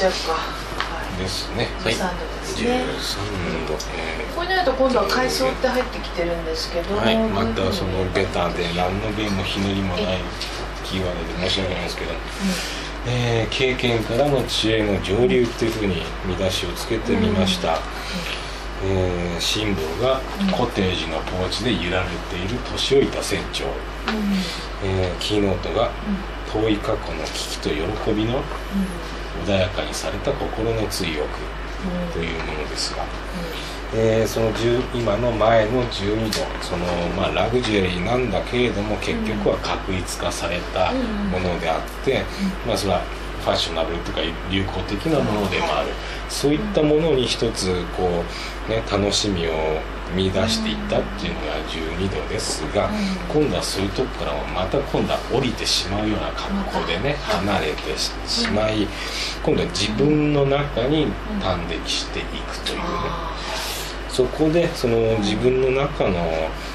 ちゃうか。 ですね。 13度ですね。 13度。 これになると今度は海藻って入ってきてるんですけど、 はい、またそのベタで何の弁もひねりもないキーワードで申し訳ないんですけど、経験からの知恵の上流っていうふうに見出しをつけてみました。シンボルがコテージのポーチで揺られている年老いた船長、キーノートが遠い過去の危機と喜びの穏やかにされた心の追憶というものですが、その今の前の12度、そのラグジュアリーなんだけれども結局は確立化されたものであって、それはファッショナブルとか流行的なものでもある、そういったものに一つこう、楽しみを見出していったっていうのが12度ですが、今度はそういうとこからもまた今度は降りてしまうような格好でね、離れてしまい、今度は自分の中に端的していくというね、そこでその自分の中の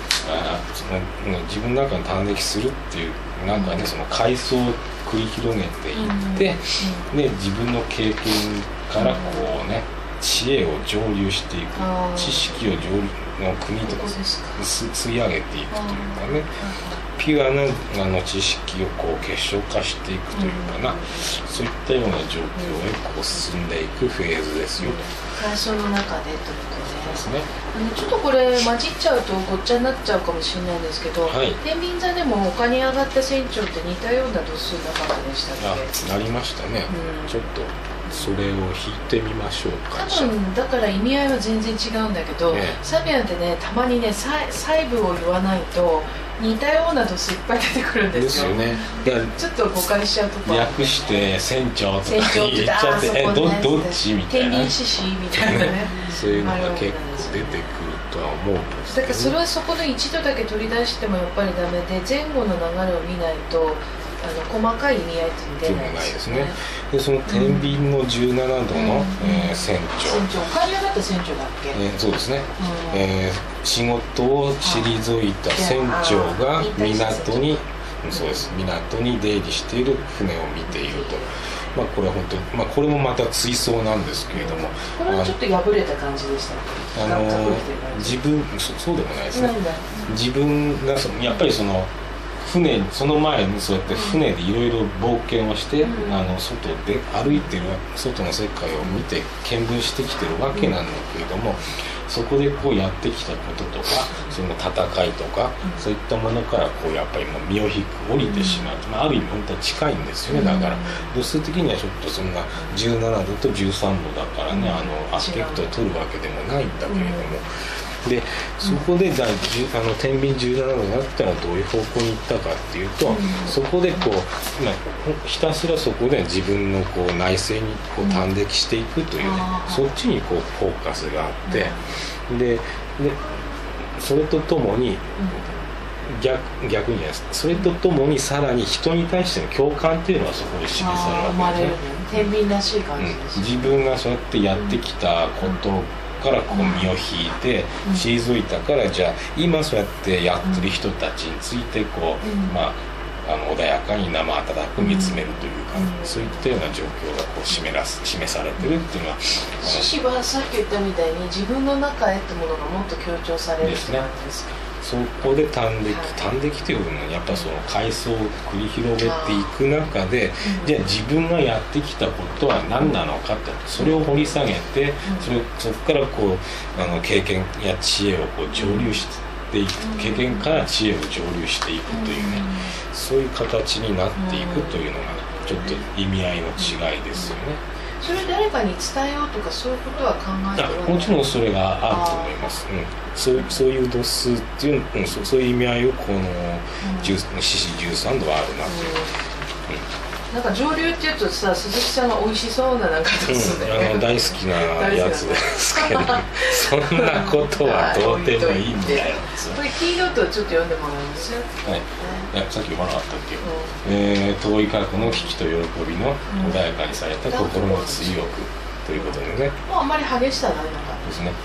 自分の中に端的するっていう中でその階層を繰り広げていって、で自分の経験からこうね、知恵を蒸留していく、知識を蒸留の国とか吸い上げていくというかね、ピュアな知識をこう結晶化していくというかな、そういったような状況へこう進んでいくフェーズですよ。 階層の中でということですね。 ちょっとこれ混じっちゃうとごっちゃになっちゃうかもしれないんですけど、天秤座でも丘に上がった船長って似たような度数なかったでしたっけ？ なりましたね。ちょっとそれを引いてみましょうか。 多分だから意味合いは全然違うんだけど、サビアンってね、たまにね細部を言わないと似たような度数いっぱい出てくるんですよ。 ですよね。 ちょっと誤解しちゃうとこ略して船長とか言っちゃってどっちみたいな、 天秤獅子みたいなねそういうのが結構出てくるとは思うんですけど、 だからそれはそこの一度だけ取り出してもやっぱりダメで、前後の流れを見ないと細かい意味合いって出ないですね。 でその天秤の17度の船長、 丘に上がった船長だっけ？ そうですね。仕事を退いた船長が港に、そうです、港に出入りしている船を見ていると。これは本当に、これもまた追想なんですけれども、 これはちょっと破れた感じでした。 自分そうでもないですね。自分がやっぱりその船、その前にそうやって船でいろいろ冒険をして、外で歩いてる外の世界を見て見聞してきてるわけなんだけれども、そこでこうやってきたこととか、その戦いとか、そういったものからこうやっぱりもう身を引く、降りてしまう、ある意味本当は近いんですよね。だから度数的にはちょっとそんな17度と13度だからね、アスペクトを取るわけでもないんだけれども、でそこで天秤17度になったらどういう方向に行ったかっていうと、そこでこうひたすらそこで自分のこう内省にこう端的していくというね、そっちにこうフォーカスがあって、でそれとともに逆にじゃないです、それとともにさらに人に対しての共感っていうのはそこで示されるわけですね。 天秤らしい感じです、 自分がそうやってやってきたことからこう身を引いて退いたから、じゃあ今そうやってやってる人たちについてこう、穏やかに生温く見つめるというか、そういったような状況がこう示されてるっていうのは、 獅子はさっき言ったみたいに自分の中へってものがもっと強調されるって感じですか？ そこで端的というのはやっぱその階層を繰り広げていく中で、じゃあ自分がやってきたことは何なのかって、それを掘り下げて、そこからこう経験や知恵をこう蒸留していく、経験から知恵を蒸留していくというね、そういう形になっていくというのがちょっと意味合いの違いですよね。 それ誰かに伝えようとかそういうことは考えておらない？ もちろんそれがあると思います。そういう度数っていう、そういう意味合いをこの獅子13度はあるなという。 なんか上流っていうとさ、鈴木さんが美味しそうななんか度数だよね。 大好きなやつですけど、そんなことはどうでもいいんだよ。 これキーノートをちょっと読んでもらいますよ。 はい。さっき読まなかったっけ？遠い過去の危機と喜びの穏やかにされた心の追憶ということでね。 あんまり激しさないのか。 ですね。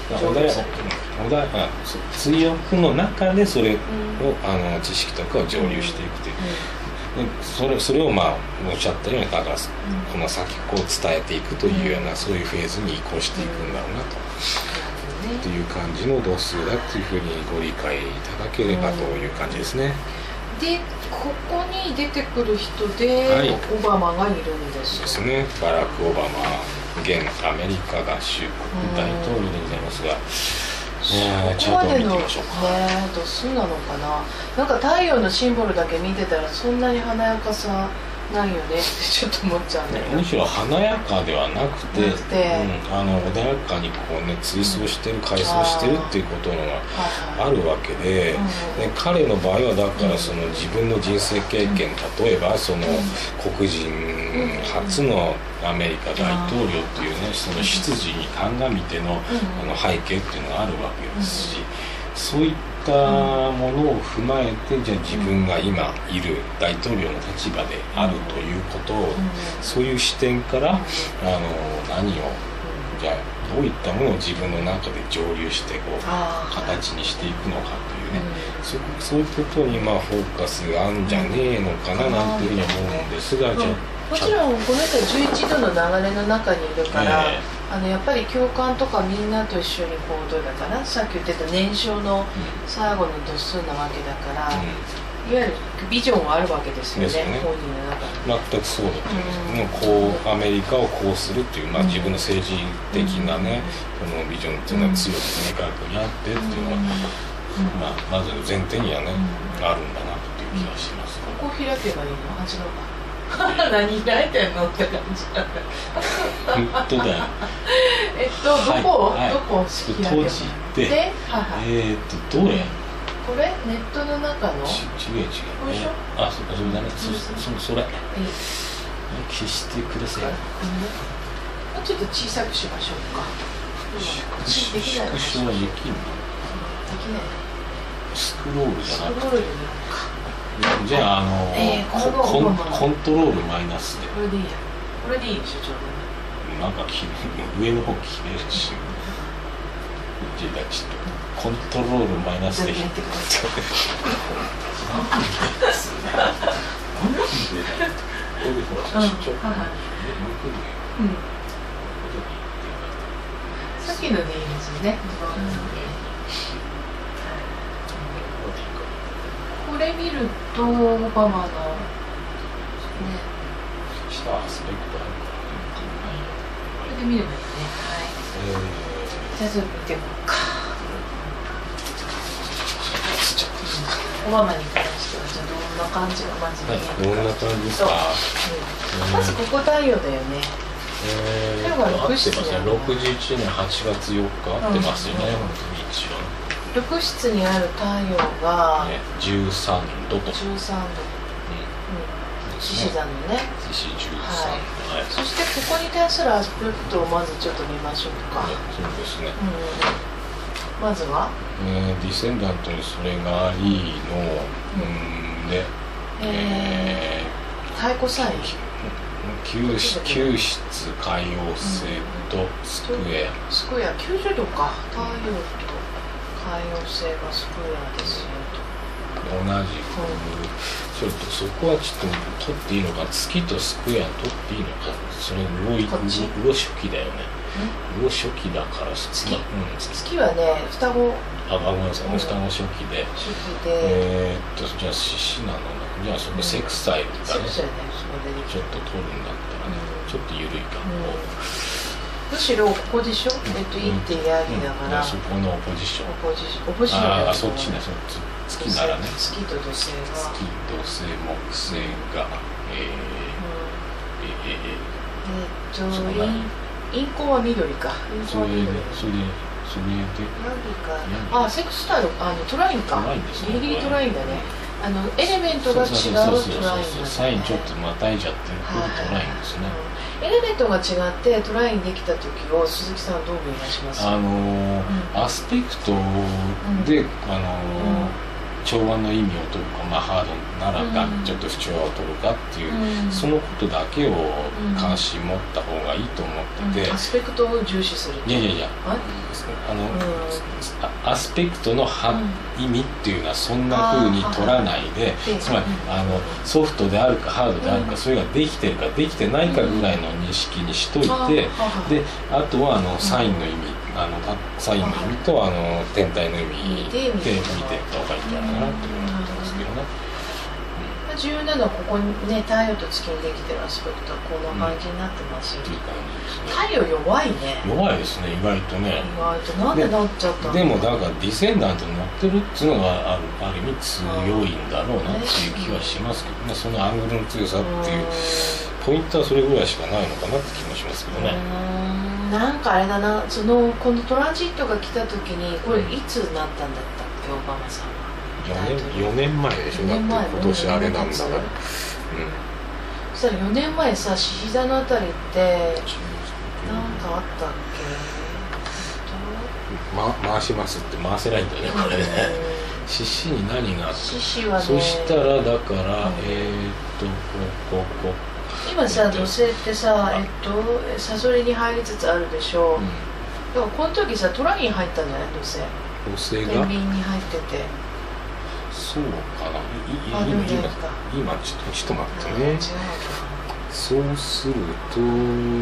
追憶の中でそれを知識とかを蒸留していくという。 それをまあおっしゃったようにだからこの先こう伝えていくというような、そういうフェーズに移行していくんだろうなと、っていう感じの度数だというふうにご理解いただければという感じですね。 でここに出てくる人で、はい、オバマがいるんですですね。バラク・オバマ、現アメリカ合衆国大統領でございますが、 そこまでの度数なのかな。なんか太陽のシンボルだけ見てたらそんなに華やかさないよねってちょっと思っちゃうんだけど、 むしろ華やかではなくて、穏やかにこうね追走してる回想してるっていうことがあるわけで、彼の場合はだからその自分の人生経験、例えばその黒人初のアメリカ大統領っていうね、その出自に鑑みての背景っていうのがあるわけですし、そういったものを踏まえて、じゃあ自分が今いる大統領の立場であるということを、そういう視点から何をじゃあどういったものを自分の中で蒸留してこう形にしていくのかというね、そういうことにまあフォーカスがあるんじゃねえのかななんていうふうに思うんですが、じゃあもちろんこの人は11度の流れの中にいるから、やっぱり共感とかみんなと一緒にこうどうだかな、さっき言ってた年少の最後の度数なわけだから、いわゆるビジョンはあるわけですよね、本人の中に。 全くそうだと思います。もうこうアメリカをこうするっていう、自分の政治的なね、このビジョンっていうのは強く明確にあってっていうのは、まず前提にはね、あるんだなっていう気がします。 ここ開けばいいの8度か何開いてんのって感じなんだ。 本当だよ。 どこ閉じて、どれ？ これネットの中の？ 違う。あ、それだね。それ。消してください。もうちょっと小さくしましょうか。 縮小はできるの？できない。スクロールじゃなくて。じゃあコントロールマイナスでこれでいいや。これでいいでしょ、ちょうどなんか上の方切れるし、じゃあちょっとコントロールマイナスでやってください。さっきのでいいですよね。これ見るとオバマの下アスペクトあるからこれで見ればいいね。はい。じゃあちょっと見てみようか。オバマに関してはじゃあどんな感じがまず見えるか。 どんな感じですか。 まずここ太陽だよね。 合ってますね。61年8月4日合ってますよね。本当に一応。 6室にある太陽が 13度と。 13度。獅子座のね。 獅子13度。 そしてここに対するアスペクトをまずちょっと見ましょうか。 そうですね。 まずはディセンダントにそれがありので太鼓サイン。 9室海王星とスクエア。 スクエア90度か。太陽と海王星がスクエアですよと。同じく、ちょっとそこはちょっと取っていいのか、月とスクエア取っていいのか、それ魚初期だよね。魚初期だから月はね、双子。 ごめんなさい、双子初期で。じゃあ獅子なのだ。じゃあそこセクサイルだね。ちょっと取るんだったらね、ちょっと緩いかも。 むしろここでしょ。いってヤギだから。 そこのオポジション。 オポジション。 そっちね、月ならね。 月と土星が。 月、土星、木星が。 陰行は緑か。 それで。 セクスタイル、トラインか。ギリギリトラインだね。エレメントが違うトラインだね。 サインちょっとまたいじゃってるトラインですね。 エレメントが違ってトラインできた時を鈴木さんはどう見出します？ アスペクトで調和の意味を取るか、ハードならちょっと不調和を取るかっていう、そのことだけを関心持った方がいいと思ってて、 アスペクトを重視する。 いやアスペクトの意味っていうのはそんな風に取らないで、つまりソフトであるかハードであるか、それができてるかできてないかぐらいの認識にしといて、であとはサインの意味、サインの意味と天体の意味で見ていった方がいいんじゃないかなと思うんですけどね。 重要なのはここにね、太陽と月にできてるアスペクトはこんな感じになってますよね。太陽弱いね。 弱いですね、意外とね。 意外となんでなっちゃったの。 でもだからディセンダントに乗ってるっていうのがある意味強いんだろうなっていう気はしますけどね。そのアングルの強さっていうポイントはそれぐらいしかないのかなって気もしますけどね。 なんかあれだな、このトランジットが来た時にこれいつなったんだったっけ、オバマさんは。 4年前でしょ。だって今年あれなんだから。 そしたら4年前さ、獅子座のあたりってなんかあったっけ。回しますって回せないんだよね、これね。獅子に何があった。 獅子はね。 そしたらだから今さ、土星ってさ、サソリに入りつつあるでしょ。でもこの時さ、トラに入ったんじゃない、土星。 土星が。 天秤に入ってて。 そうかな。今ちょっと待ってね。そうするとや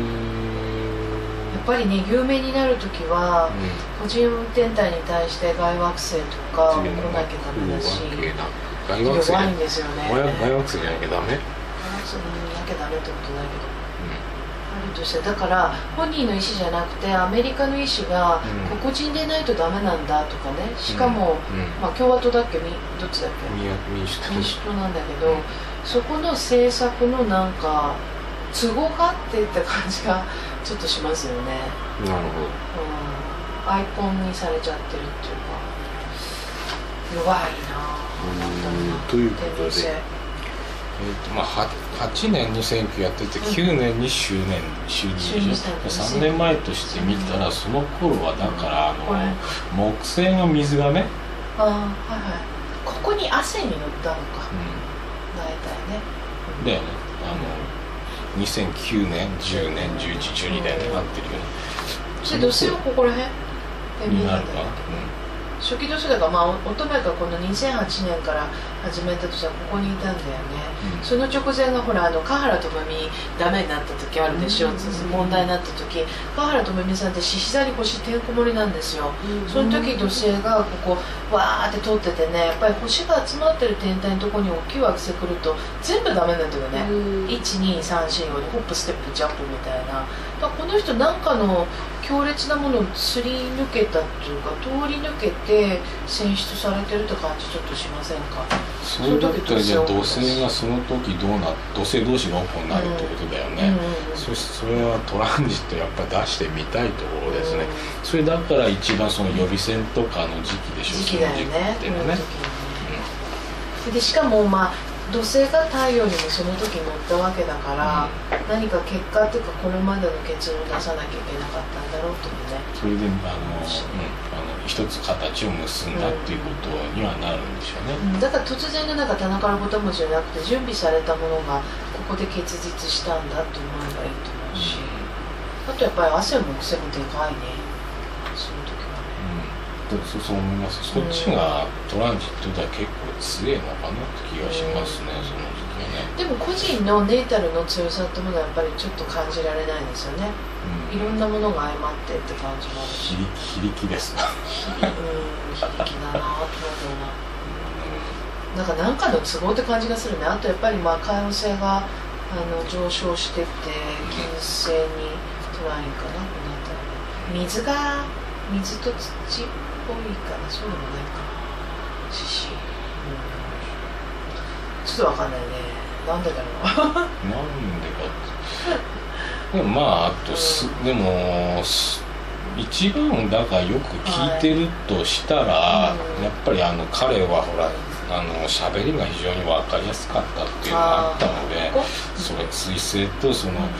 っぱりね、有名になるときは、個人天体に対して外惑星とか来なきゃダメだし、弱いんですよね。 外惑星じゃなきゃダメ。外惑星じゃなきゃダメってことないけど。としてだから本人の意思じゃなくてアメリカの意思が黒人でないとダメなんだとかね、しかも、共和党だっけ、どっちだっけ、民主党なんだけど、そこの政策のなんか都合があってって感じがちょっとしますよね。 なるほど。 アイコンにされちゃってるっていうか、弱いなということで。8年に選挙やってて9年に就任でしょ。3年前として見たらその頃はだから木星の水がね、 ここに汗に乗ったのか、大体ね。 だよね。2009年10年11、12年でなってるよね。 で土星はここら辺になるかな。 初期土星だから、乙女がこの2008年から始めたとしたらここにいたんだよね。その直前がほら華原朋美ダメになった時あるでしょ。問題になった時、華原朋美さんって獅子座に星てんこ盛りなんですよ。その時土星がここわーって通っててね、やっぱり星が集まってる天体のところに大きい惑星来ると全部ダメなんだよね。12345でホップステップジャンプみたいな。だからこの人なんかの強烈なものをすり抜けたっていうか、通り抜けて選出されてるって感じちょっとしませんか。 それだったらじゃあ土星がその時土星同士がオープンになるってことだよね。それはトランジットやっぱ出してみたいところですね。それだから一番その予備選とかの時期でしょ。 時期だよね。でしかも土星が太陽にもその時乗ったわけだから、何か結果っていうかこれまでの結論を出さなきゃいけなかったんだろうと思ね。 それで一つ形を結んだっていうことにはなるんでしょうね。 だから突然の田中のこともじゃなくて準備されたものがここで結実したんだと思えばいいと思うし、あとやっぱり汗も癖もでかいね、その時はね。 そう思います。そっちがトランジットでは結構強いのかなって気がしますね、その時期はね。 でも個人のネイタルの強さってものはやっぱりちょっと感じられないですよね。いろんなものが相まってって感じもあるし。 非力ですか。 非力だなぁと思うな。なんかの都合って感じがするね。あとやっぱり海王星が上昇してって金星にトラインかな、この辺り。水と土っぽいから、そうでもないか。獅子。ちょっとわかんないね。なんでだろう。 なんでかって。でもあとでも一番だからよく聞いてるとしたら、やっぱり彼はほら喋りが非常に分かりやすかったっていうのがあったので、それ彗星とその太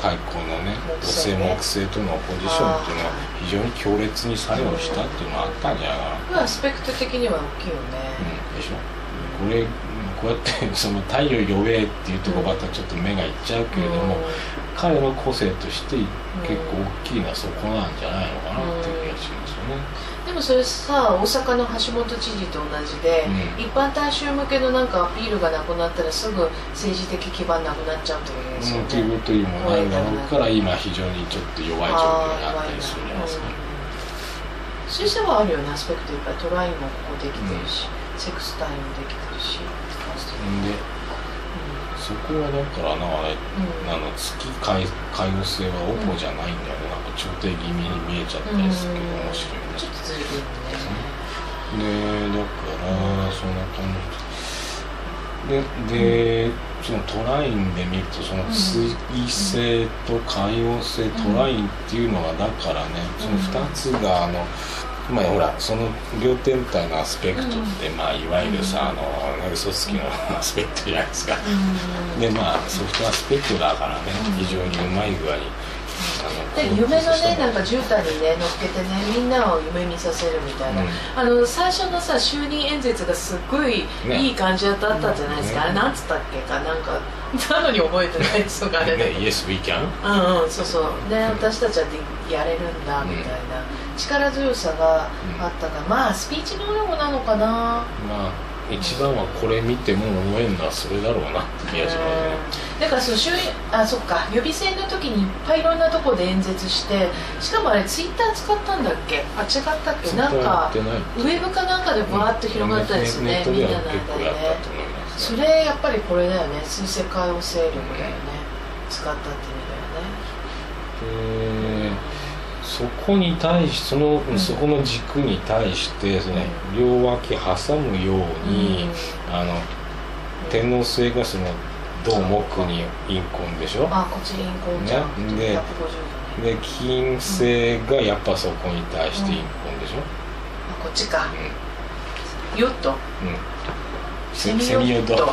開口のね土星木星とのオポジションっていうのは非常に強烈に作用したっていうのはあったんじゃないかな。 アスペクト的には大きいよね、 でしょ。こうやってその太陽弱えっていうところばっかちょっと目がいっちゃうけれども、彼の個性として結構大きいのはそこなんじゃないのかなっていう気がしますよね。 でもそれさ、大阪の橋本知事と同じで、一般大衆向けのなんかアピールがなくなったらすぐ政治的基盤なくなっちゃうというですよね。 ということにもないだろうから今非常にちょっと弱い状況にあったりするじゃないですか。 水星はあるよね、アスペクトいっぱい。トラインもここできてるし、セクスタインもできてるし。 で、そこはだからあれ、月海王星はオポじゃないんだよね。なんか調停気味に見えちゃったりするけど面白いね。 ちょっとずれてるね。で、だからそんな感じで、そのトラインで見るとその水星と海王星、トラインっていうのはだからね、その2つがまあほらその両天体のアスペクトってまあいわゆるさ嘘つきのアスペクトじゃないですか。でまあソフトアスペクトだからね、非常にうまい具合にで夢のねなんか絨毯にね乗っけてねみんなを夢見させるみたいな、最初のさ就任演説がすっごいいい感じだったじゃないですか。あれなんつったっけかなんかなのに覚えてないですとかあれで、 Yes we can。 そうそうね、私たちはやれるんだみたいな力強さがあったから、まあスピーチ能力なのかな。 まあ一番はこれ見ても思えるのはそれだろうなって気がしますね。 だからそのそっか予備選の時にいっぱいいろんなとこで演説して、しかもあれツイッター使ったんだっけ、違ったっけ、なんかウェブかなんかでバーッと広がったですね、みんなの間でね。それやっぱりこれだよね、水星海王星力だよね、使ったって意味だよね。 そこに対しそこの軸に対して両脇挟むように、天王星がその土木に陰婚でしょ。 こっち陰婚じゃん、 で金星がやっぱそこに対して陰婚でしょ。 こっちか、ヨット、 セミヨット、面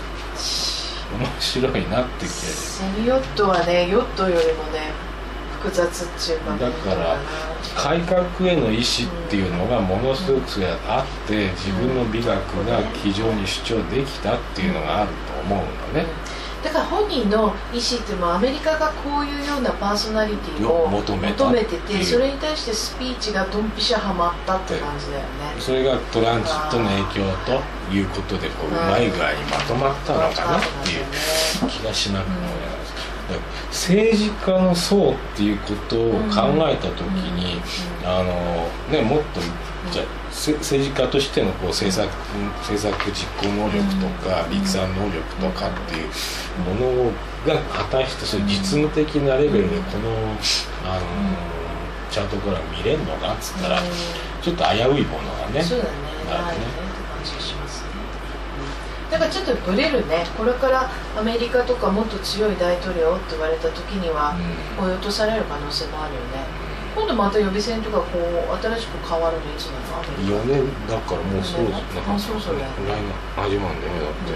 白いなって気がする。 セミヨットはねヨットよりもね複雑っていうか、 だから改革への意思っていうのがものすごくあって自分の美学が非常に主張できたっていうのがあると思うのね。 だから本人の意思っていうのはアメリカがこういうようなパーソナリティを求めてて、それに対してスピーチがドンピシャハマったって感じだよね。それがトランジットの影響ということでうまい具合にまとまったのかなっていう気がしなくもないです。政治家の層っていうことを考えた時に、もっとじゃあ政治家としての政策実行能力とか立案能力とかっていうものが果たしてそれ実務的なレベルでこの、チャートから見れるのかっつったらちょっと危ういものがね。 そうだね、ないねって感じがしますね。だからちょっとブレるね。これからアメリカとかもっと強い大統領って言われた時には追い落とされる可能性もあるよね。今度また予備選とか新しく変わるのいつなの ？4年だからもうそうですね。 そうそうだよね。 来年始まるんだよね、だってね。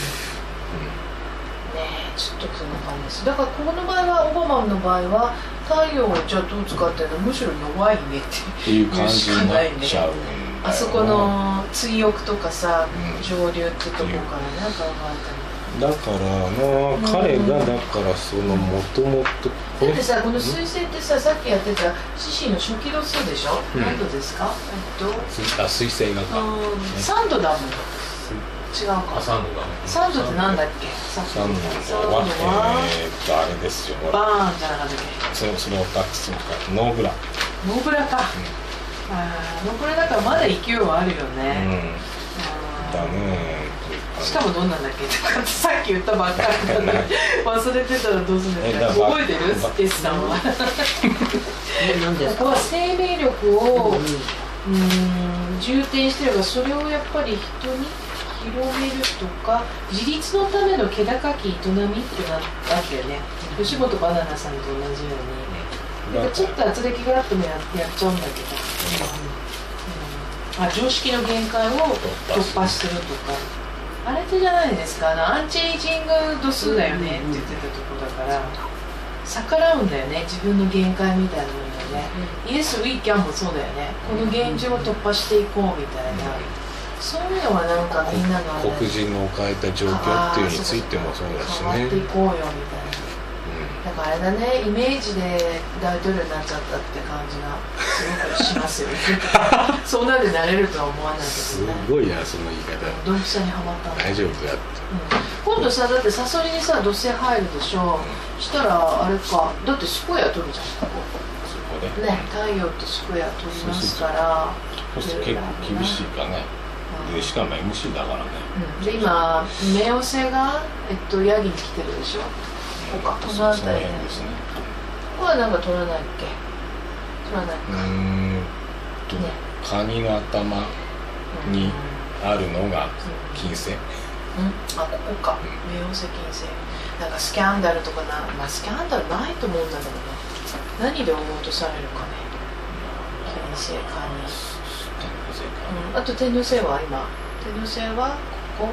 ちょっとそんな感じです。だからこの場合はオバマの場合は太陽をじゃあどう使ってるの、むしろ弱いねっていう感じになっちゃう。あそこの追憶とかさ、上流ってとこからね考えたり。 だから彼がだからそのもともとだってさこの水星ってさ、さっきやってた獅子の初期度数でしょ。何度ですか？ 水星がか。 3度だもん。違うか。 3度だね。 3度ってなんだっけ？3度はあれですよ。 バーンじゃなかったっけ？ そのタックスかノーブラ。 ノーブラか。ノーブラだからまだ勢いはあるよね。 だね。 しかもどんなんだっけさっき言ったばっかりだから忘れてたらどうするんですか。覚えてる S さんは。ここは生命力を重点してればそれをやっぱり人に広めるとか自立のための気高き営みっていうのがあったよね。吉本バナナさんと同じように、ちょっと圧力があってもやっちゃうんだけど、常識の限界を突破するとか。あれってじゃないですか、アンチエイジング度数だよねって言ってたとこだから、 逆らうんだよね、自分の限界みたいなものだよね、イエス・ウィーキャンもそうだよね、この現状を突破していこうみたいな、そういうのはなんかみんなが、 黒人の置かれた状況っていうについてもそうだしね、 変わっていこうよみたいな。だからあれだね、イメージで大統領になっちゃったって感じがすごくしますよねそうなんでなれるとは思わないけどね。 すごいな、その言い方。 ドンピシャにはまったんだ。 大丈夫だって、 今度さ、だってサソリにさ土星入るでしょ、したらあれか、だってスクエア取るじゃん、ここそこでね、太陽とスクエア取りますから、 そうすると結構厳しいかね、でしかも MC だからね、 で今冥王星がヤギに来てるでしょ、ここか、この辺りで、 ですね。 ここはなんか取らないっけ、取らないか、ね、 カニの頭にあるのが金星、 あ、ここか、冥王星金星、なんかスキャンダルとかな、まあスキャンダルないと思うんだけどね、何で思うとされるかね、金星、カニ、あと天王星は今、天王星はここ、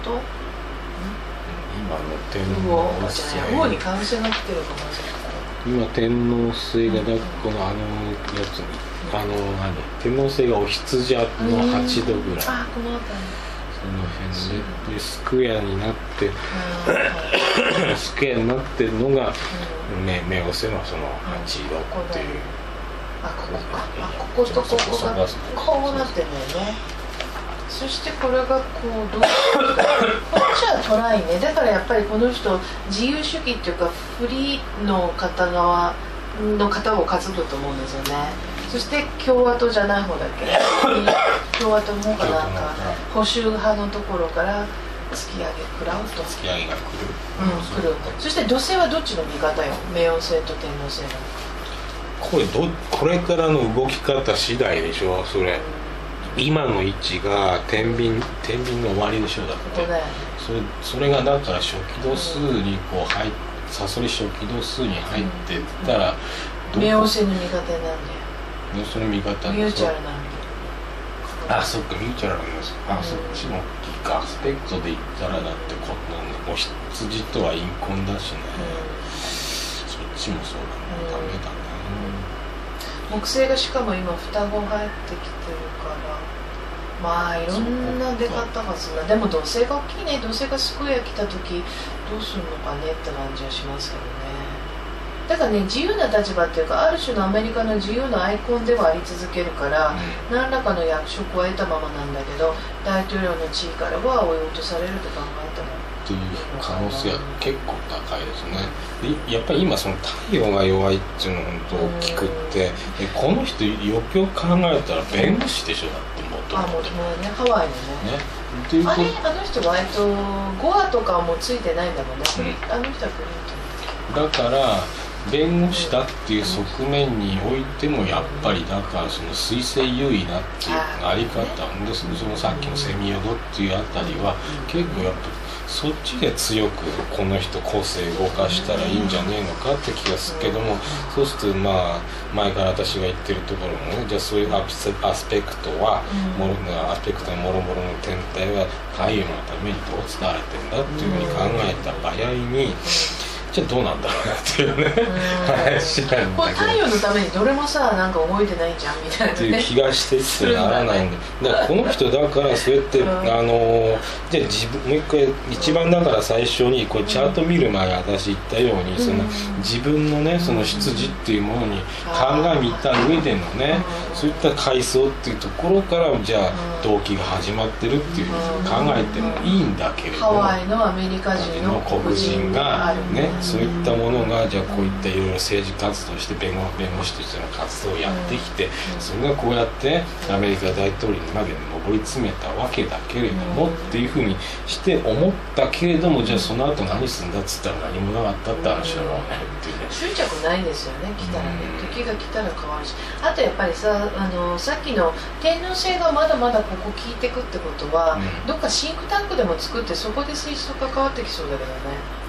今の天王星魚にカウンセが来てるかもしれない。 今天王星がこのやつに天王星がお羊座の8度ぐらい、 あ、この辺り、 その辺でスクエアになってスクエアになってるのが冥王星のその8度っていう、 あ、ここか、あ、こことここがこうなってるんだよね。そしてこれがこうどうこっちはトライね、だからやっぱりこの人自由主義っていうかフリーの片側の方を担ぐと思うんですよね。そして共和党じゃない方だっけ共和党の方かなんか保守派のところから突き上げ食らうと、 突き上げが来る、 来る。そして土星はどっちの味方よ、冥王星と天王星が。 これからの動き方次第でしょ、それ。今の位置が天秤の終わりでしょ、だって。それがだから初期度数にこうサソリ初期度数に入ってったら、 冥王星の味方なんだよ。 その味方ミューチャルなんだよ。 あ、そっか、ミューチャルなんです。あ、そっちのアスペクトで言ったらだってお羊とは陰婚だしね、そっちもそうだね、ダメだね。 木星がしかも今双子入ってきてるから、まあいろんな出方がするな。でも土星が大きいね。土星がスクエア来た時どうするのかねって感じはしますけどね。だからね、自由な立場っていうか、ある種のアメリカの自由なアイコンではあり続けるから、何らかの役職は得たままなんだけど、大統領の地位からは追い落とされると考えたらっていう可能性は結構高いですね。でやっぱり今その太陽が弱いっていうのは本当大きくって、この人よくよく考えたら弁護士でしょ、だって元々。 もうね、ハワイのね。 っていうあの人はゴアとかもついてないんだもんね。あの人はクリントン。 だから弁護士だっていう側面においてもやっぱりだからその水星優位なっていうあり方で、そのさっきのセミヨドっていうあたりは結構やっぱそっちで強くこの人個性を動かしたらいいんじゃねえのかって気がするけども、そうするとまあ前から私が言ってるところもね、じゃあそういうアスペクトはアスペクトのもろもろの天体は太陽のためにどう使われてんだっていうふうに考えた場合に、じゃあどうなんだろうなっていうね話なんだけど、 これ太陽のためにどれもさなんか動いてないじゃんみたいな、ね、 っていう気がしてってならないんで、だからこの人だからそうやってじゃあもう一回一番だから最初にこうチャート見る前私言ったように、その自分のねその出自っていうものに鑑みた上でのね、そういった階層っていうところからじゃあ動機が始まってるっていうふうに考えてもいいんだけれども、 ハワイのアメリカ人の黒人がねそういったものがじゃあこういったいろいろ政治活動して弁護士としての活動をやってきて、それがこうやってアメリカ大統領にまで上り詰めたわけだけれどもっていうふうにして思ったけれども、じゃあその後何するんだっつったら何もなかったって話だろうねっていうね。 執着ないんですよね、来たらね、時が来たら変わるし、あとやっぱりささっきの天皇制がまだまだここ効いてくってことは、どっかシンクタンクでも作ってそこで水質と関わってきそうだけどね。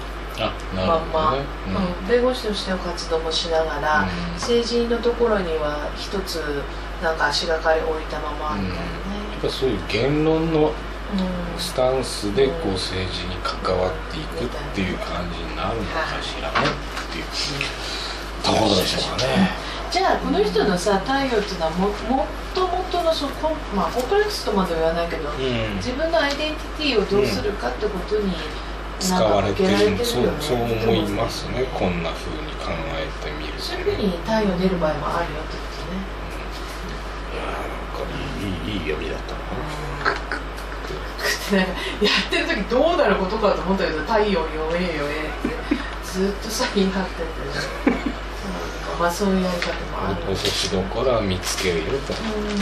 弁護士としての活動もしながら、政治のところには一つなんか足がかり置いたままみたいなね。 やっぱそういう言論のスタンスでこう政治に関わっていくっていう感じになるのかしらねっていうところでしょうかね。 じゃあこの人のさ太陽っていうのはもともとのコンプレックスとまでは言わないけど、自分のアイデンティティをどうするかってことに使われてる、そう思いますね。こんな風に考えてみると、 そういう風に太陽出る場合もあるよってことね。 いやなんかいい読みだったな。 なんかやってる時どうなることかと思ったけど、太陽弱え弱えってずっとさ言い張ってて、まあそういうやり方もある。 落としどころは見つけるよと。こ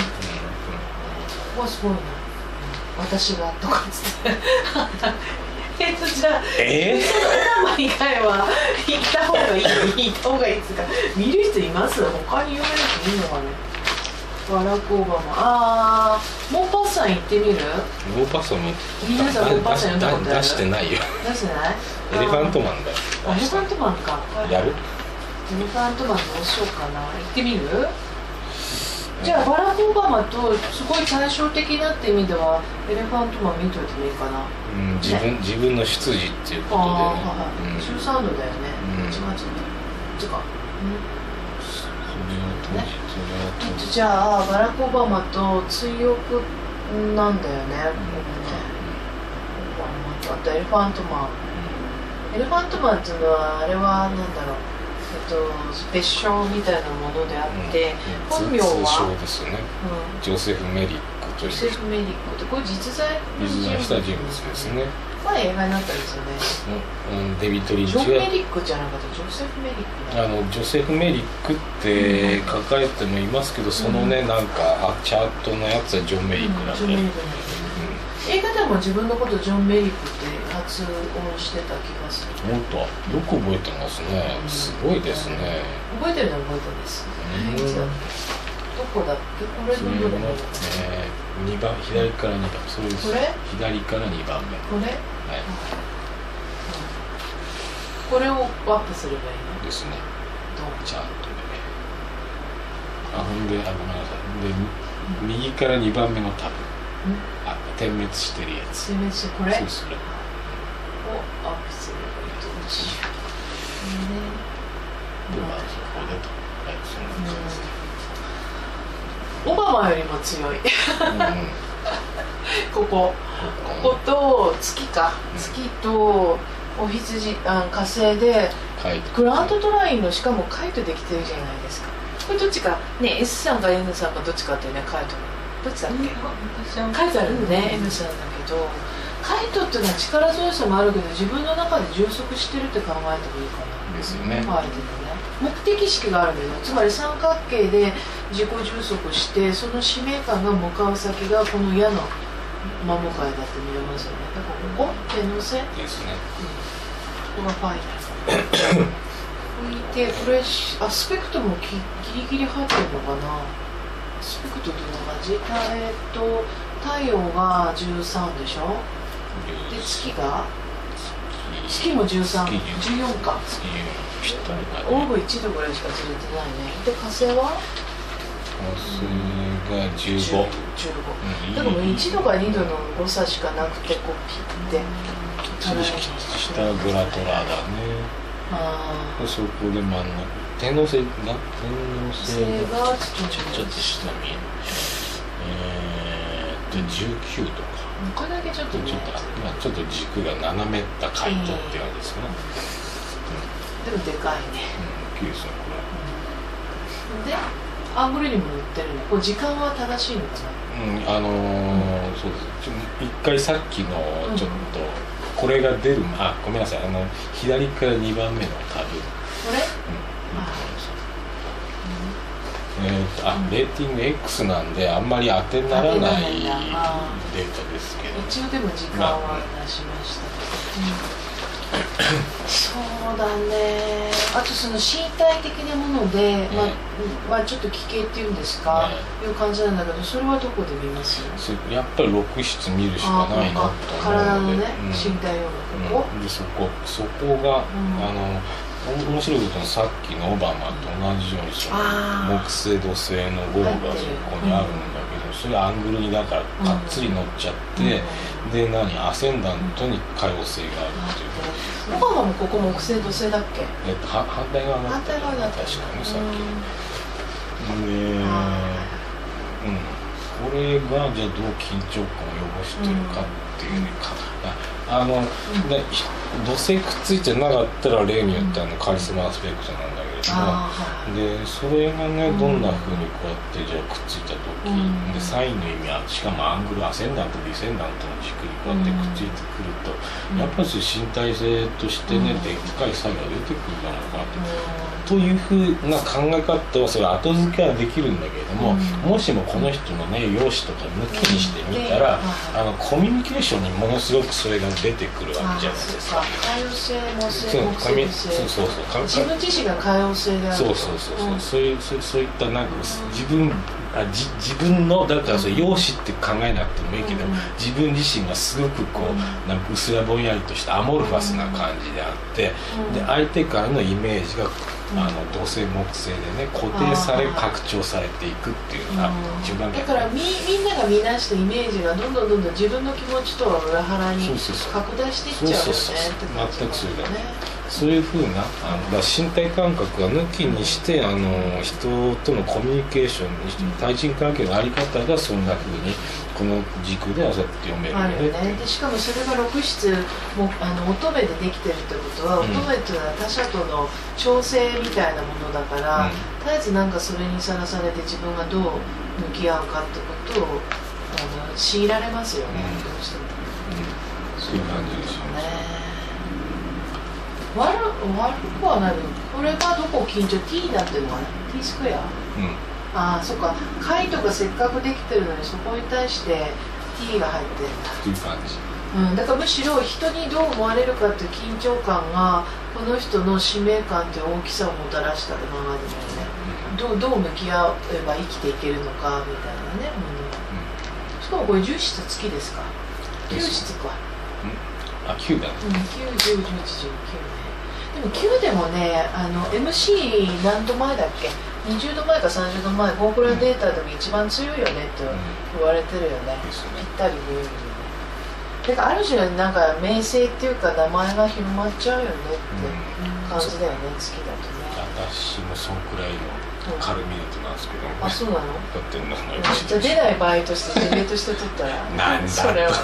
こはすごいな。私がとかつって。じゃあ、オバマ以外は行った方がいい、行った方がいいっつうか、見る人います？他に有名な人いるのかね。バラク・オバマ、モンパッサン行ってみる？ モンパッサンも皆さんモンパッサン読んだことある？ 出してないよ。 出してない？ エレファントマンだよ。 エレファントマンか。 やる？ エレファントマンどうしようかな。行ってみる？じゃあバラク・オバマとすごい対照的なって意味ではエレファントマン見といてもいいかな。 自分の出自っていうことでね。 13度だよね。違う。じゃあバラク・オバマと追憶なんだよね。あとエレファントマン。エレファントマンっていうのはあれはなんだろう。別称みたいなものであって、本名は通称ですよね。ジョセフ・メリックという。 ジョセフ・メリックってこれ実在した人物ですね。 これ映画になったんですよね。 デビッド・リンチはジョン・メリックじゃなかったジョセフ・メリック。 ジョセフ・メリックって書かれてもいますけど、そのねなんかチャートのやつはジョン・メリックだね。映画でも自分のことジョン・メリックって発音してた気がする。 本当、よく覚えてますね。すごいですね。 覚えてるのは覚えてます。どこだっけ？これのどこだっけ ？2番、左から2番。それです。 これ？ 左から2番目。 これ？はい。これをアップすればいいの？ ですね。 どう？ ちゃんとね。ほんで、ごめんなさい。で、右から2番目のタブ。点滅してるやつ。 点滅してこれ？ そうそれ。をアップすればいいと思うし。 で、まあそこでと。はい、そんな感じで。 オバマよりも強い。ここと月か、月とお羊火星でグラントトラインのしかもカイトできてるじゃないですか。これどっちかね S さんか N さんかどっちかってねカイトどっちだっけ？カイトあるよね N さんだけどカイトっていうのは力強さもあるけど自分の中で充足してるって考えてもいいかな。 ですよね。 目的意識があるんだよ。つまり三角形で自己充足してその使命感が向かう先がこの矢の真向かいだって見えますよね。だからここ点の線ですね。 ここがファイナル。拭いてこれアスペクトもギリギリ入ってるのかな。アスペクトどんな感じ？太陽が13でしょ。で月も13、14か。オーブ1度ぐらいしかずれてないね。で火星は？ 火星が15。 だからもう1度か2度の誤差しかなくてこうピッて。 下グラトラだね。そこで真ん中。天王星がちょっと下見える。19度か。 これだけちょっとね。 ちょっと軸が斜めった回答ってわけですね。 でもでかいね。 大きいですねこれ。 で、アングルにも塗ってるの。これ時間は正しいのかな。 そうです。一回さっきのちょっとこれが出るごめんなさい左から2番目のタブ。 これ？ レーティング X なんであんまり当てにならないデータですけど。 一応でも時間は出しました。そうだね。あとその身体的なもので、ちょっと奇形っていうんですか、いう感じなんだけど、それはどこで見ます？ やっぱり6室見るしかないなと思うので。 体のね、身体用のここ。 でそこが面白いことにさっきのオバマと同じようにその木星土星の号がそこにあるんだけど、それアングルにだからがっつり乗っちゃって、でアセンダントに海王星があるっていう。 オバマもここ木星土星だっけ？ 反対側だった、確かにさっき。で、これがじゃあどう緊張感を及ぼしてるかっていうね、土星くっついてなかったら例によってカリスマアスペクトなんだけれども、でそれがねどんな風にこうやってじゃあくっついた時、でサインの意味はしかもアングルアセンダントディセンダントの軸にこうやってくっついてくると、やっぱり身体性としてねでっかい差が出てくるんだろうなというふうな考え方はそれ後付けはできるんだけれども、もしもこの人のね容姿とか抜きにしてみたら、コミュニケーションにものすごくそれが出てくるわけじゃないですか。 海王星木星土星、自分自身が海王星である。そういったなんか自分のだからそれ容姿って考えなくてもいいけど、自分自身がすごくこうなんか薄らぼんやりとしたアモルファスな感じであって、で相手からのイメージが土星木星でね固定され拡張されていくっていうのが一番だからみんなが見出したイメージがどんどん自分の気持ちとは裏腹に拡大していっちゃうよねって感じ。 全くそれだね。そういうふうな身体感覚が抜きにして人とのコミュニケーションにして対人関係の在り方がそんなふうにこの軸ではそうやって読めるよね。 でしかもそれが6室も乙女でできてるってことは、乙女っていうのは他者との調整みたいなものだから、絶えずなんかそれにさらされて自分がどう向き合うかってことを強いられますよね、どうしても。 そういう感じですよね。 悪くはない。これがどこ緊張 T だっていうのかな、 T スクエア、そっか、カイトがせっかくできてるのにそこに対して T が入ってるんだっていう感じ。 だからむしろ人にどう思われるかっていう緊張感がこの人の使命感という大きさをもたらしたって考えてもね、どう向き合えば生きていけるのかみたいなね、しかもこれ10室月ですか、9室か、 9だね、 9、10、11、19ね。でも9でもね、MC 何度前だっけ、20度前か30度前、ゴーグルデータでも一番強いよねって言われてるよね、ぴったり見えるよね。だからある種なんか名声っていうか名前が広まっちゃうよねって感じだよね、月だとね。 私もそのくらいのカルミネートなんですけど、 あ、そうなの？ だってじゃあ出ない場合として事例として取ったらなんだそれは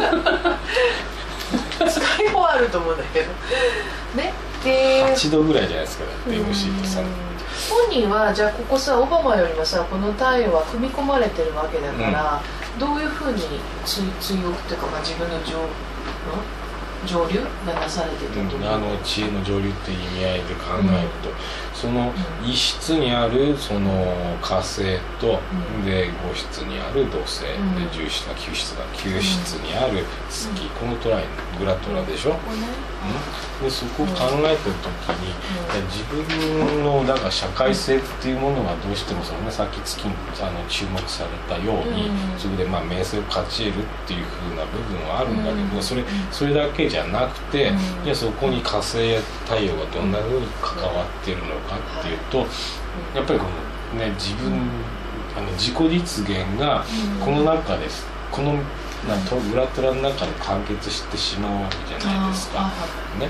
使いもあると思うんだけどね。で 8度ぐらいじゃないですか、だって MC とさ。 本人はじゃあここさ、オバマよりもさこの太陽は組み込まれてるわけだから、どういうふうに追憶っていうか、自分の上流がなされていたと思う。 知恵の上流っていう意味合いで考えると、その1室にあるその火星と、で5室にある土星、で10室が9室だ、9室にある月、このトライグラトラでしょ、でそこを考えてる時に、自分のだから社会性っていうものがどうしてもその、ね、さっき月に注目されたように、それで名声を勝ち得るっていう風な部分はあるんだけど、それだけじゃなくて、じゃあそこに火星や太陽がどんな風に関わっているのかっていうと、やっぱりこのね自己実現がこの中です、このグラトラの中で完結してしまうわけじゃないですかね。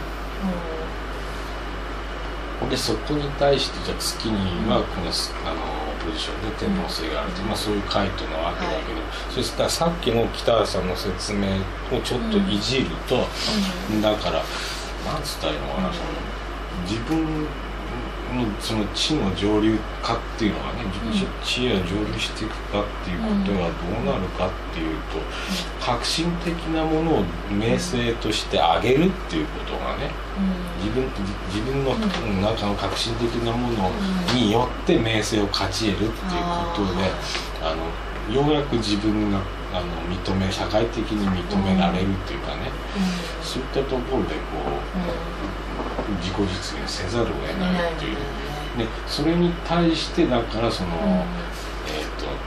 でそこに対してじゃあ月にはこのポジションで天王星があると、そういう回答なわけだけど、そしたらさっきの北原さんの説明をちょっといじると、だからなんつったらいいのかな、自分のその知の上流化っていうのがね、知恵が上流していくかっていうことがどうなるかっていうと、革新的なものを名声としてあげるっていうことがね、自分の中の革新的なものによって名声を勝ち得るっていうことで、ようやく自分が社会的に認められるっていうかね、そういったところでこう自己実現せざるを得ないっていう。でそれに対してだからその、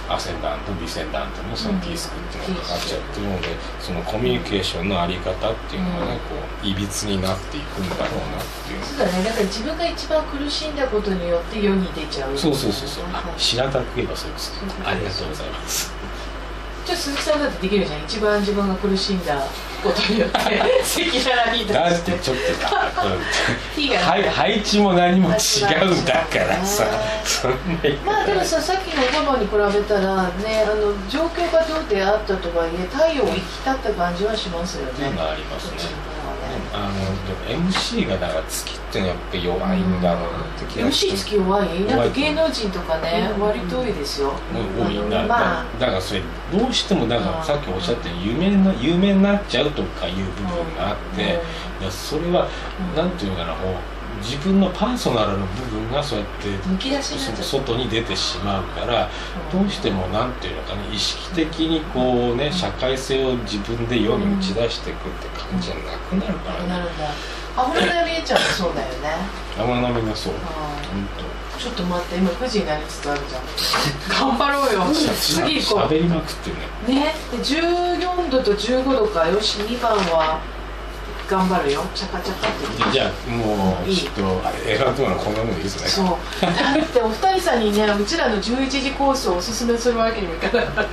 アセンダントディセンダントのそのディスクっていうのがかかっちゃってるので、そのコミュニケーションのあり方っていうのがね、こういびつになっていくんだろうなっていう。 そうだね、だから自分が一番苦しんだことによって世に出ちゃう。 そうそうそうそう、白たく言えばそうです。ありがとうございます。 じゃあ鈴木さんだってできるじゃん、一番自分が苦しんだことによって赤裸々に出して。 だってちょっと配置も何も違うんだからさ、そんなまあでもさ、さっきのオバマに比べたらね、状況がどうであったとはいえ太陽を生きたった感じはしますよね。 っていうのはありますね。MC がだから月ってのはやっぱり弱いんだろうなって気がして。 MC 月弱い？なんか芸能人とかね、割と多いですよ。 多いな。だからそれどうしてもだからさっきおっしゃったように有名になっちゃうとかいう部分があって、それはなんていうのかな、自分のパーソナルの部分がそうやってむき出しになっちゃう、 外に出てしまうから、どうしてもなんていうのかね、意識的にこうね、社会性を自分で世に打ち出していくって感じじゃなくなるからね。 なるんだ。安室奈美恵ちゃんもそうだよね。 安室奈美がそう。 ちょっと待って、今9時になりつつあるじゃん。頑張ろうよ。次行こう。 喋りまくってるね。ね、で14度と15度か。よし、2番は頑張るよ。チャカチャカって。 じゃあもうちょっと選ぶのはこんなもんでいいですね。 そう。だってお二人さんにね、うちらの11時コースをおすすめするわけにもいかなかった。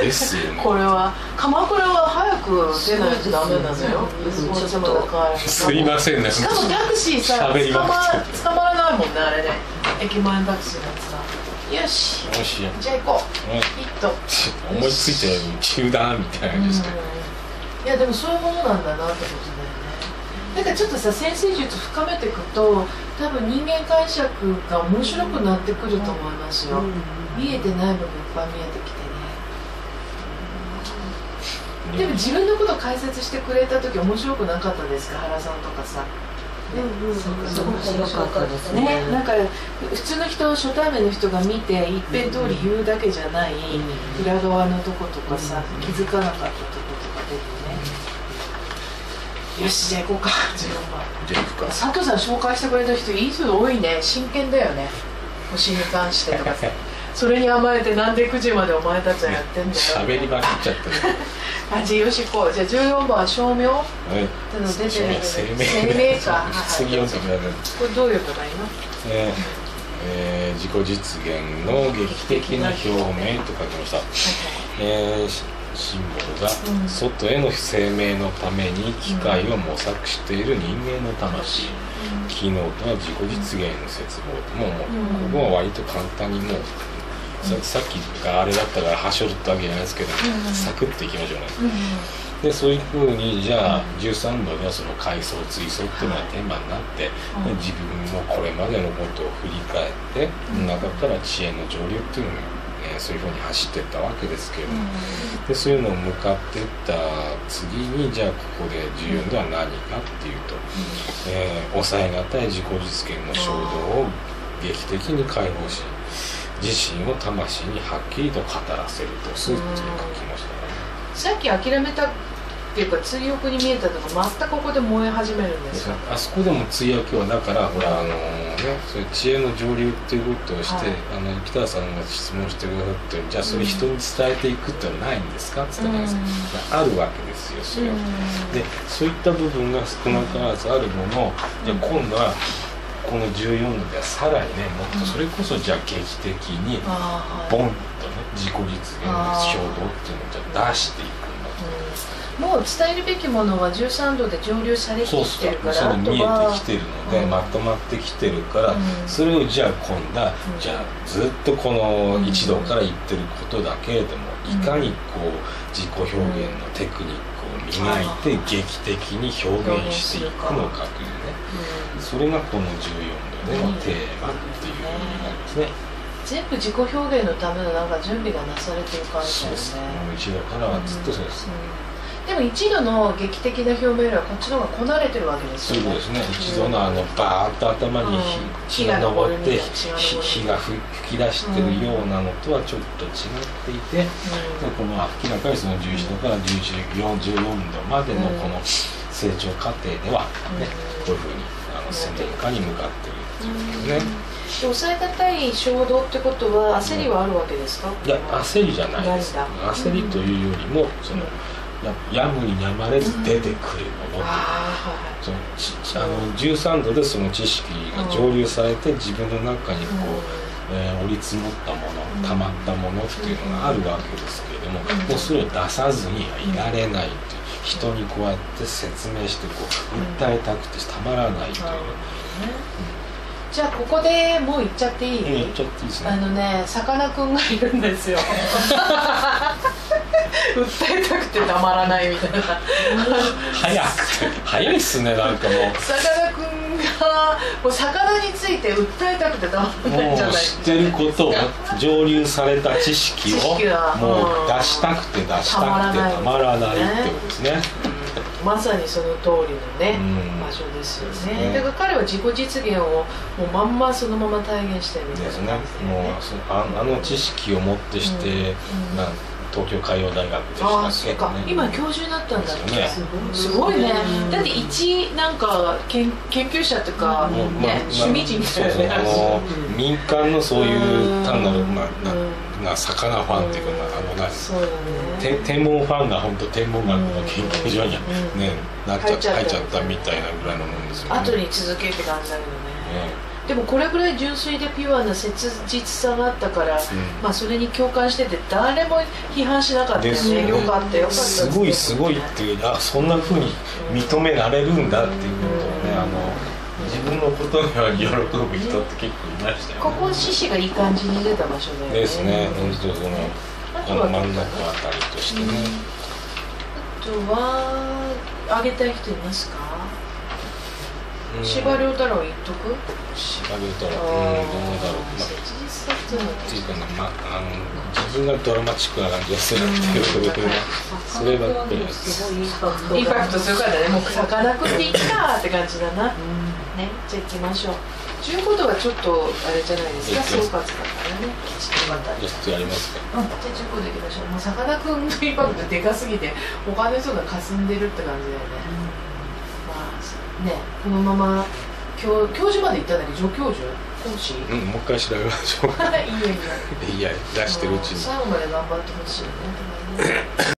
ですよね。 これは鎌倉は早く出ないとダメなのよ。 すいませんね。 しかもタクシーさ、捕まらないもんね、あれね。駅前のタクシーのやつさ。よし。 よし。 じゃあ行こう。ヒット。 思いついて中断みたいな感じですね。 いやでもそういうものなんだなってことだよね。だからちょっとさ、先生術深めていくと多分人間解釈が面白くなってくると思いますよ。見えてない部分いっぱい見えてきてね。でも自分のことを解説してくれた時面白くなかったですか、原さんとかさ。面白かったですね。なんか普通の人、初対面の人が見て一遍通り言うだけじゃない裏側のとことかさ、気づかなかったとことか出てね。よし、じゃあ行こうか。 じゃあ行くか。 佐藤さん紹介してくれた人いい人多いね。真剣だよね、星に関してとかさ。それに甘えてなんで9時までお前たちはやってんだよ。 喋りまくっちゃってる。 あ、じゃあよし行こう。じゃあ14番は照明っての出てるけど、生命か。 次読んでください。 これどういうことだいの？ 自己実現の劇的な表明と書きました。シンボルが外への生命のために機械を模索している人間の魂、機能とは自己実現の絶望と、もうここは割と簡単にもうさっきがあれだったからはしょるってわけじゃないですけど、サクッといきましょうね。でそういうふうに、じゃあ13度ではその階層追層っていうのがテーマになって、自分のこれまでのことを振り返って中から知恵の上流っていうのがそういうふうに走っていったわけですけれども、でそういうのを向かっていった次に、じゃあここで重要なのは何かっていうと、抑えがたい自己実現の衝動を劇的に解放し、自身を魂にはっきりと語らせるとすっていう書きましたね。 さっき諦めたっていうか追憶に見えたのがまたここで燃え始めるんですよ。 あそこでも追憶はだからほらそういう知恵の上流っていうことをして、北田さんが質問してくださって、じゃあそれ人に伝えていくってのはないんですかって言ったら、あるわけですよ、それは。でそういった部分が少なからずあるものを、じゃあ今度はこの14度ではさらにね、もっとそれこそじゃあ劇的にボンとね、自己実現の衝動っていうのをじゃあ出していくんだと。 もう伝えるべきものは13度で上流されてきてるから、 そう見えてきてるので、まとまってきてるから、それをじゃあ今度は、じゃあずっとこの1度から言ってることだけれども、いかにこう自己表現のテクニックを磨いて劇的に表現していくのかというね、それがこの14度でのテーマっていう意味なんですね。 全部自己表現のためのなんか準備がなされてる感じですね。 1度からはずっとそうです。 でも1度の劇的な表明よりはこっちの方がこなれてるわけですよね。 そうですね。1度のバーッと頭に火が昇って火が吹き出してるようなのとはちょっと違っていて、この明らかにその11度から14度までのこの成長過程ではね、こういうふうに専門家に向かっているっていうね。 抑えたい衝動ってことは焦りはあるわけですか？ いや焦りじゃないです。焦りというよりもそのやむにやまれず出てくるものっていうその13度でその知識が蒸留されて自分の中にこう、織り積もったもの溜まったものっていうのがあるわけですけれども、もうそれを出さずにはいられないっていう、人にこうやって説明してこう訴えたくてたまらないという。 じゃあここでもう行っちゃっていい？ 行っちゃっていいですね。 さかなクンがいるんですよ。訴えたくてたまらないみたいな。 早いっすね、なんかもう。 さかなクンがもう魚について訴えたくてたまらないんじゃないですか。 知ってることを蒸留された知識をもう出したくてたまらないってことですね。 まさにその通りのね、場所ですよね。だから彼は自己実現をもうまんまそのまま体現してるみたいなですね。もうあの知識をもってして、東京海洋大学でしたっけ、 今教授になったんだって。すごいね。だってなんか研究者とか趣味人みたいな。 民間のそういう単なる魚ファンっていうか天文ファンが本当天文学の研究所に入っちゃったみたいなぐらいのもんですよね。 後に続けって感じだけどね。でもこれぐらい純粋でピュアな切実さがあったから、それに共感してて誰も批判しなかったよね。よかったよかった。 すごいっていう、そんな風に認められるんだっていうことをね、自分のことには喜ぶ人って結構いましたよね。 ここ獅子がいい感じに出た場所だよね。 ですね。本当その真ん中あたりとしてね。 あとはあげたい人いますか？司馬遼太郎言っとく？ 司馬遼太郎、どうだろう。 切実さっていうのっていうか自分がドラマチックな感じがするっていうことで、そればっかりです。 インパクトするからね。もうさかなクンでいいかって感じだな。ね、じゃあ行きましょう。ということはちょっとあれじゃないですか、総括だからね。きちっとまた。 ちょっとやりますか。 じゃあ10個でいきましょう。もうさかなクンのインパクトでかすぎて他の人が霞んでるって感じだよね。このまま教授まで行ったんだけど、助教授講師、 もう一回調べましょう。 いいよいや出してるうちに最後まで頑張ってほしいね。